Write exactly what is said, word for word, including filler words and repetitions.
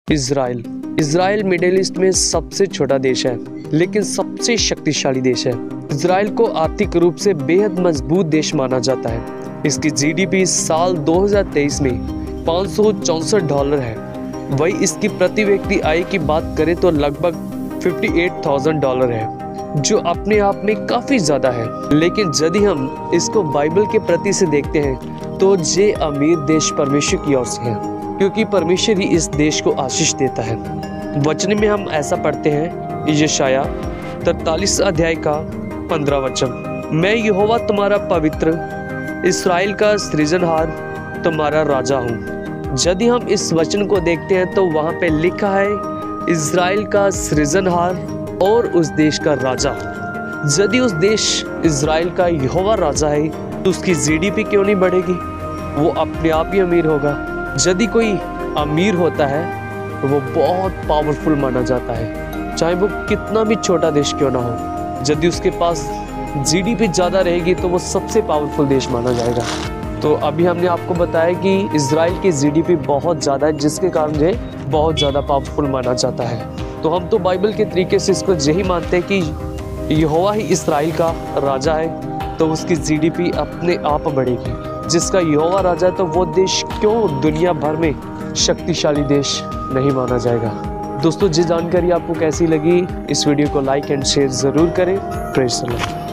Israel Israel middle east में सबसे छोटा देश है, लेकिन सबसे शक्तिशाली देश है। इजराइल को आर्थिक रूप से बेहद मजबूत देश माना जाता है। इसकी जीडीपी साल दो हज़ार तेईस में पाँच सौ चौंसठ डॉलर है। वही इसकी प्रति व्यक्ति आय की बात करें तो लगभग अट्ठावन हज़ार डॉलर है, जो अपने आप में काफी ज्यादा है। लेकिन यदि हम इसको बाइबल के प्रति से देखते हैं तो ये अमीर देश परमेश्वर की ओर से है, क्योंकि परमेश्वर ही इस देश को आशीष देता है। वचन में हम ऐसा पढ़ते हैं, यशाया तैंतालीस अध्याय का पंद्रह वचन, मैं यहोवा तुम्हारा पवित्र, इस्राएल का सृजनहार, तुम्हारा राजा हूँ। यदि हम इस वचन को देखते हैं तो वहाँ पे लिखा है इस्राएल का सृजनहार और उस देश का राजा। यदि उस देश इस्राएल का यहोवा राजा है तो उसकी जीडीपी क्यों नहीं बढ़ेगी? वो अपने आप ही अमीर होगा। यदि कोई अमीर होता है तो वो बहुत पावरफुल माना जाता है, चाहे वो कितना भी छोटा देश क्यों ना हो। यदि उसके पास जीडीपी ज़्यादा रहेगी तो वो सबसे पावरफुल देश माना जाएगा। तो अभी हमने आपको बताया कि इजराइल की जीडीपी बहुत ज़्यादा है, जिसके कारण ये बहुत ज़्यादा पावरफुल माना जाता है। तो हम तो बाइबल के तरीके से इसको यही मानते हैं कि यहोवा ही इस्राएल का राजा है, तो उसकी जीडीपी अपने आप बढ़ेगी। जिसका यहोवा राजा है तो वो देश क्यों दुनिया भर में शक्तिशाली देश नहीं माना जाएगा। दोस्तों, ये जानकारी आपको कैसी लगी? इस वीडियो को लाइक एंड शेयर ज़रूर करें। Praise the Lord.